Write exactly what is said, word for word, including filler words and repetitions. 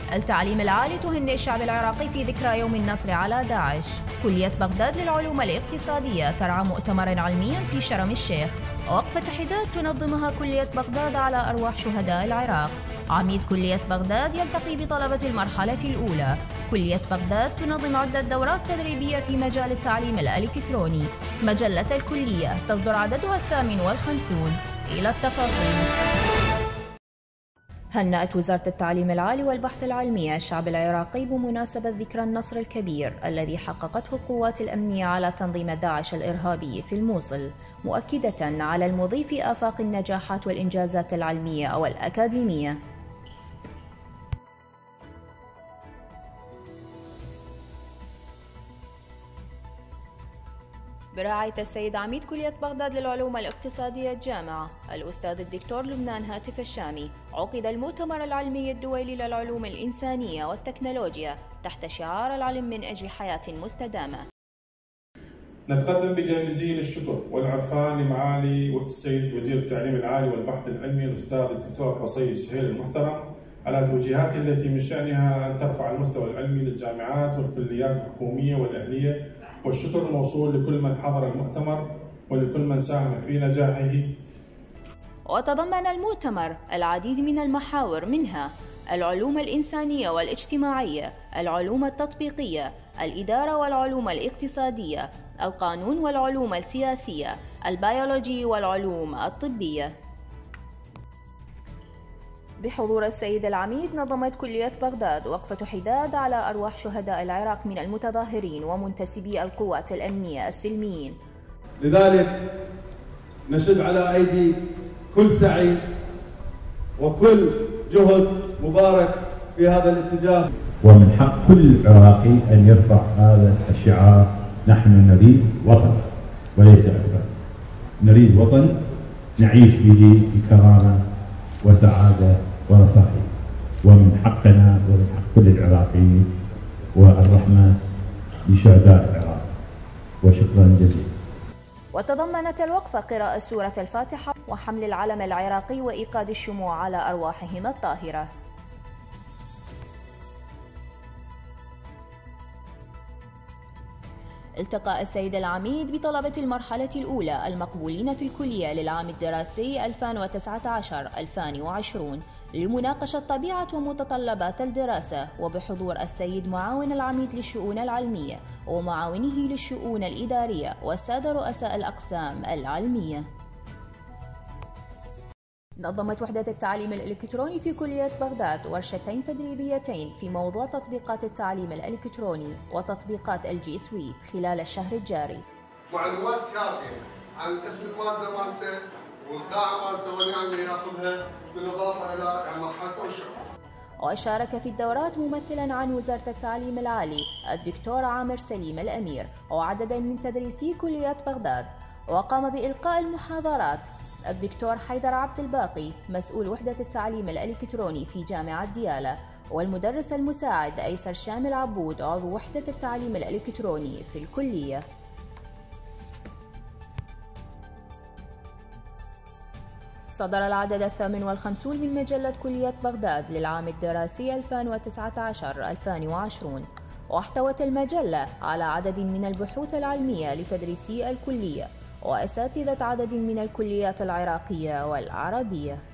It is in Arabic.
التعليم العالي تهنئ الشعب العراقي في ذكرى يوم النصر على داعش. كلية بغداد للعلوم الاقتصادية ترعى مؤتمرا علميا في شرم الشيخ. وقفة حداد تنظمها كلية بغداد على أرواح شهداء العراق. عميد كلية بغداد يلتقي بطلبة المرحلة الأولى. كلية بغداد تنظم عدة دورات تدريبية في مجال التعليم الإلكتروني. مجلة الكلية تصدر عددها الثامن والخمسون. إلى التفاصيل. هنأت وزارة التعليم العالي والبحث العلمي الشعب العراقي بمناسبة ذكرى النصر الكبير الذي حققته القوات الأمنية على تنظيم داعش الإرهابي في الموصل، مؤكدة على المضي في آفاق النجاحات والإنجازات العلمية والأكاديمية. برعاية السيد عميد كلية بغداد للعلوم الاقتصادية الجامعة الأستاذ الدكتور لبنان هاتف الشامي، عقد المؤتمر العلمي الدولي للعلوم الإنسانية والتكنولوجيا تحت شعار العلم من أجل حياة مستدامة. نتقدم بجزيل الشكر والعرفان لمعالي السيد وزير التعليم العالي والبحث العلمي الأستاذ الدكتور قصي السهيل المحترم على توجيهاته التي من شأنها أن ترفع المستوى العلمي للجامعات والكليات الحكومية والأهلية، والشكر الموصول لكل من حضر المؤتمر ولكل من ساهم في نجاحه. وتضمن المؤتمر العديد من المحاور، منها العلوم الإنسانية والاجتماعية، العلوم التطبيقية، الإدارة والعلوم الاقتصادية، القانون والعلوم السياسية، البيولوجي والعلوم الطبية. بحضور السيد العميد نظمت كلية بغداد وقفة حداد على أرواح شهداء العراق من المتظاهرين ومنتسبي القوات الأمنية السلميين. لذلك نشد على أيدي كل سعي وكل جهد مبارك في هذا الاتجاه. ومن حق كل عراقي أن يرفع هذا الشعار: نحن نريد وطن وليس أكثر. نريد وطن نعيش به بكرامة وسعادة ورفاهية، ومن حقنا ومن حق كل العراقيين والرحمة لشهداء العراق، وشكرا جزيلا. وتضمنت الوقفة قراءة سورة الفاتحة وحمل العلم العراقي وإيقاد الشموع على أرواحهم الطاهرة. التقى السيد العميد بطلبة المرحلة الأولى المقبولين في الكلية للعام الدراسي ألفين وتسعة عشر ألفين وعشرين لمناقشة طبيعة ومتطلبات الدراسة، وبحضور السيد معاون العميد للشؤون العلمية ومعاونه للشؤون الإدارية والسادة رؤساء الأقسام العلمية. نظمت وحدة التعليم الإلكتروني في كلية بغداد ورشتين تدريبيتين في موضوع تطبيقات التعليم الإلكتروني وتطبيقات الجي سويت خلال الشهر الجاري. معلومات كافية عن قسم المادة مالته والقاعة مالته وين ياخذها، بالإضافة إلى يعني مرحلة الشغل. وشارك في الدورات ممثلا عن وزارة التعليم العالي الدكتور عامر سليم الأمير وعدد من تدريسي كلية بغداد. وقام بإلقاء المحاضرات الدكتور حيدر عبد الباقي مسؤول وحدة التعليم الإلكتروني في جامعة ديالى، والمدرس المساعد أيسر شامل عبود عضو وحدة التعليم الإلكتروني في الكلية. صدر العدد الثامن والخمسون من مجلة كلية بغداد للعام الدراسي ألفين وتسعة عشر ألفين وعشرين، واحتوت المجلة على عدد من البحوث العلمية لتدريسي الكلية وأساتذة عدد من الكليات العراقية والعربية.